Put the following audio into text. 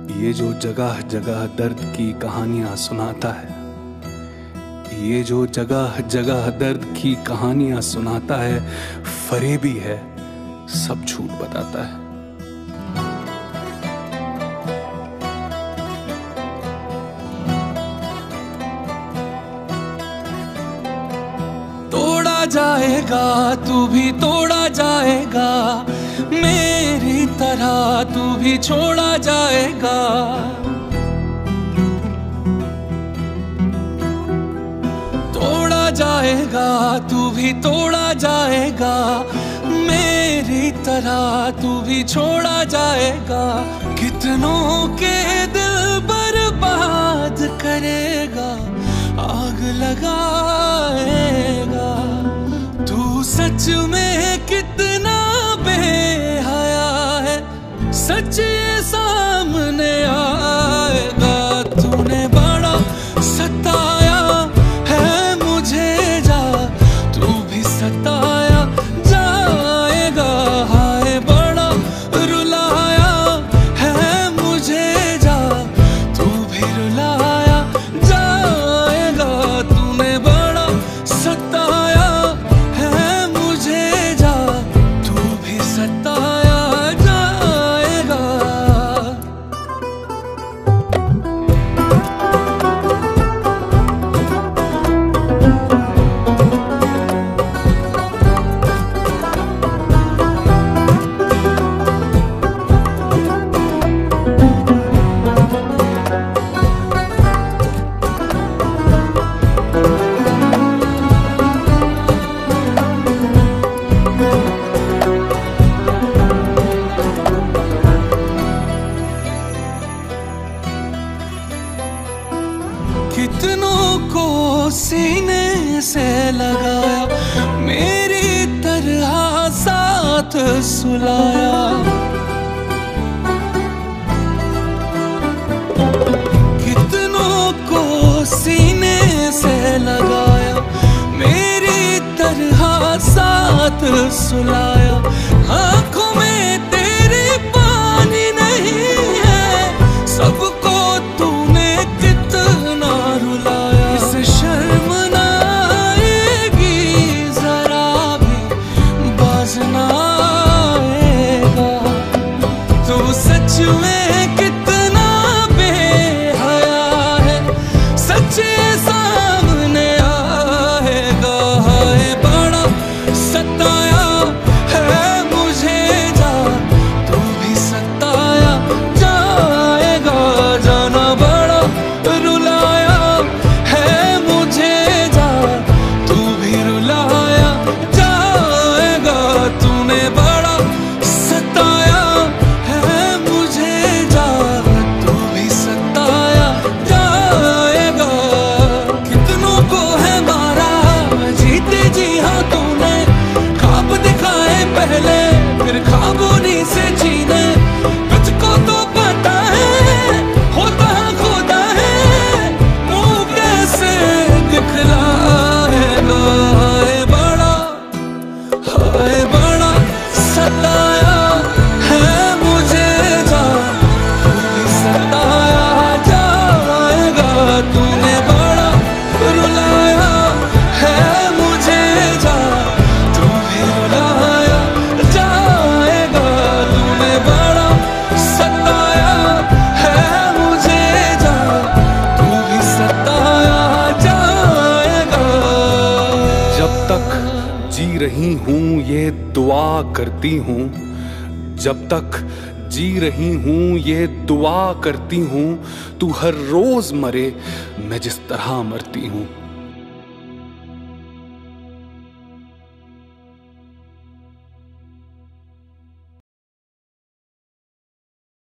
ये जो जगह जगह दर्द की कहानियां सुनाता है, ये जो जगह जगह दर्द की कहानियां सुनाता है, फरेबी है, सब झूठ बताता है। तोड़ा जाएगा तू भी तोड़ा जाएगा, मेरी तरह तू भी छोड़ा जाएगा। तोड़ा जाएगा तू भी तोड़ा जाएगा, मेरी तरह तू भी छोड़ा जाएगा। कितनों के दिल बर्बाद करेगा, आग लगाएगा। तू सच में कितना बेहया है, सच सामने आएगा। तूने बड़ा सताया है मुझे, जा तू भी सताया जाएगा। हाय बड़ा रुलाया है मुझे, जा तू भी रुलाया जाएगा। तूने बड़ा सताया है मुझे, जा तू भी सताया जाएगा। कितनों को सीने से लगाया, मेरी तरह साथ सुलाया। कितनों को सीने से लगाया, मेरी तरह साथ सुलाया। आंखों में तेरे पानी नहीं है, सबको तूने कितना रुलाया। इसे शर्म ना आएगी जरा भी, बाज ना आएगा। तू सच में कितना बेहया है, सच सामने आएगा। हाय बड़ा सताया है मुझे, जा तू भी सताया जाएगा। जाना बड़ा रुलाया है मुझे, जा तू भी रुलाया जाएगा। तूने बड़ा सताया है मुझे, जा तू भी सताया जाएगा। कितनों को है मारा जीते जी हाँ तूने, ख्वाब दिखाए पहले फिर ख्वाब उन्हीं से जीने। तुझको तो पता है होता खुदा है, मुंह कैसे दिखलाएगा। हाय बड़ा सताया है मुझे, जा तू भी सताया जाएगा। तूने बड़ा रुलाया है मुझे, जा तू भी रुलाया जाएगा। तूने बड़ा सताया है मुझे, जा तू भी सताया जाएगा। जब तक जी रही हूँ ये दुआ करती हूँ, जब तक जी रही हूँ ये दुआ करती हूँ। तू हर रोज मरे मैं जिस तरह मरती हूँ।